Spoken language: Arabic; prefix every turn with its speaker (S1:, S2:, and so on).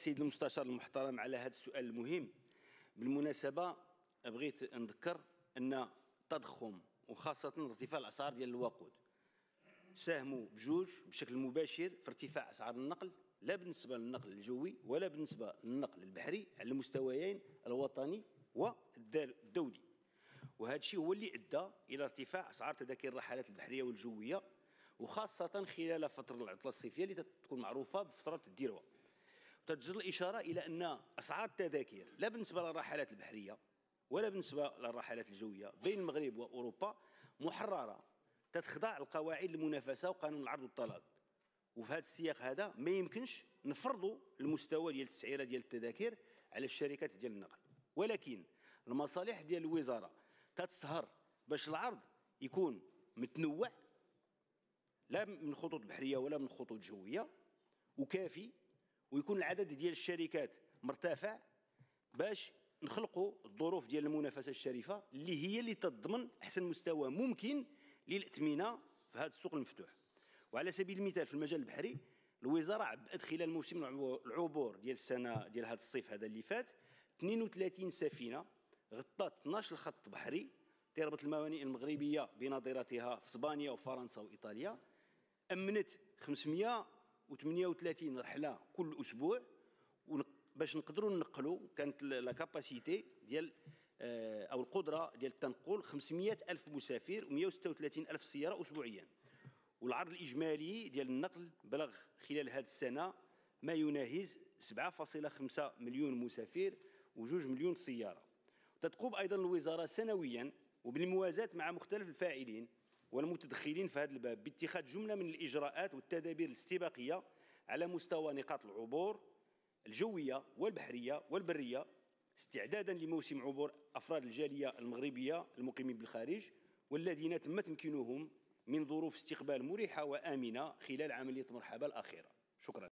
S1: السيد المستشار المحترم على هذا السؤال المهم. بالمناسبة بغيت نذكر أن التضخم وخاصة ارتفاع الأسعار ديال الوقود ساهموا بجوج بشكل مباشر في ارتفاع أسعار النقل، لا بالنسبة للنقل الجوي ولا بالنسبة للنقل البحري على المستويين الوطني والدولي. وهذا الشيء هو اللي أدى إلى ارتفاع أسعار تذاكر الرحلات البحرية والجوية، وخاصة خلال فترة العطلة الصيفية اللي تكون معروفة بفترة الذروة. تجدر الإشارة إلى أن أسعار التذاكر لا بالنسبة للرحلات البحرية ولا بالنسبة للرحلات الجوية بين المغرب وأوروبا محررة، تتخضع القواعد المنافسة وقانون العرض والطلب. وفي هذا السياق هذا ما يمكنش نفرضوا المستوى ديال التسعيره ديال التذاكر على الشركات ديال النقل، ولكن المصالح ديال الوزارة تتسهر باش العرض يكون متنوع لا من خطوط بحرية ولا من خطوط جوية وكافي، ويكون العدد ديال الشركات مرتفع باش نخلقوا الظروف ديال المنافسة الشريفة اللي هي اللي تضمن أحسن مستوى ممكن للأثمنة في هذا السوق المفتوح. وعلى سبيل المثال في المجال البحري الوزارة عبأت خلال موسم العبور ديال السنة ديال هذا الصيف هذا اللي فات 32 سفينة غطات 12 خط بحري تربط الموانئ المغربية بنظيرتها في اسبانيا وفرنسا وإيطاليا، أمنت 538 رحلة كل أسبوع باش نقدروا ننقلوا. كانت لا كاباسيتي ديال أو القدرة ديال التنقل 500 ألف مسافر و136 ألف سيارة أسبوعيا. والعرض الإجمالي ديال النقل بلغ خلال هذه السنة ما يناهز 7.5 مليون مسافر و2 مليون سيارة. تقوم أيضا الوزارة سنويا وبالموازاة مع مختلف الفاعلين والمتدخلين في هذا الباب باتخاذ جملة من الإجراءات والتدابير الاستباقية على مستوى نقاط العبور الجوية والبحرية والبرية، استعدادا لموسم عبور أفراد الجالية المغربية المقيمين بالخارج والذين تم تمكينهم من ظروف استقبال مريحة وآمنة خلال عملية مرحبا الأخيرة. شكرا.